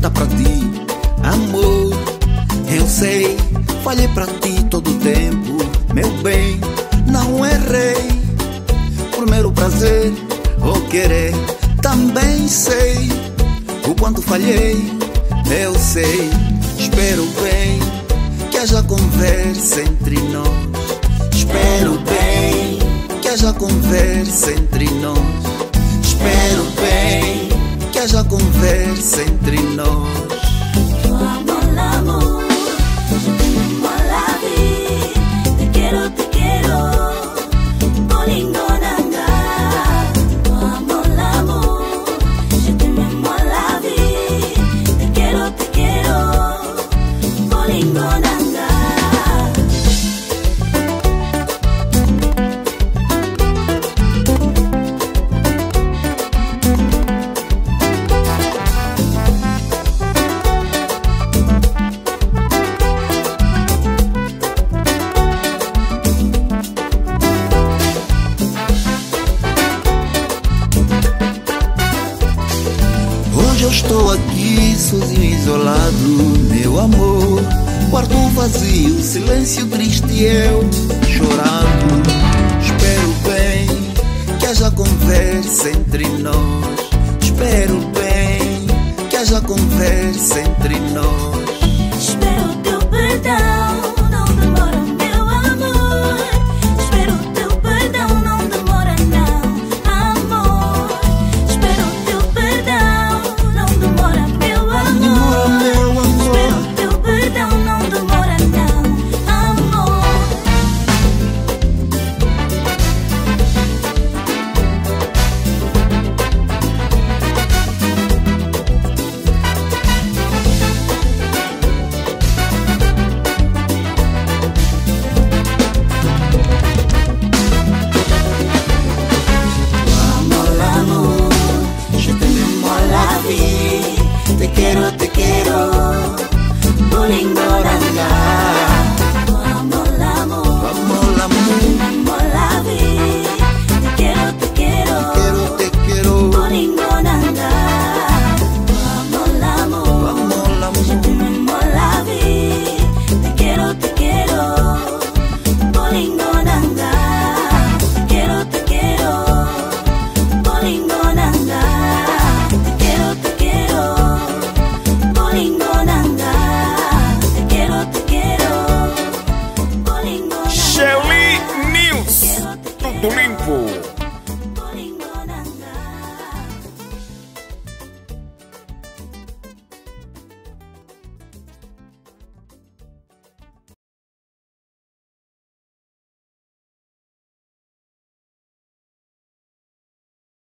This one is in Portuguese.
feita pra ti, amor. Eu sei, falhei pra ti todo o tempo, meu bem, não errei. Por mero prazer ou querer, também sei o quanto falhei, eu sei. Espero bem que haja conversa entre nós. Espero bem que haja conversa entre nós. Espero bem que haja conversa entre nós. Hoje eu estou aqui sozinho, isolado, meu amor. Quarto vazio, silêncio triste e eu chorando. Espero bem que haja conversa entre nós. Espero bem que haja conversa entre nós. Espero teu perdão, não demora, meu amor. Espero teu perdão, não demora não, amor. Espero teu perdão, não demora, meu amor. Espero teu perdão, não demora não, amor. Te quiero, Bolingoranga. Amo l'amor, Amor, amor, amo la vida. Te quiero, te quiero, Bolingoranga. Amo l'amor, amor, amor. amo la vida. Te quiero, Bolingoranga. Te quiero, Bolingoranga. Te quiero. Shelly News, tudo limpo.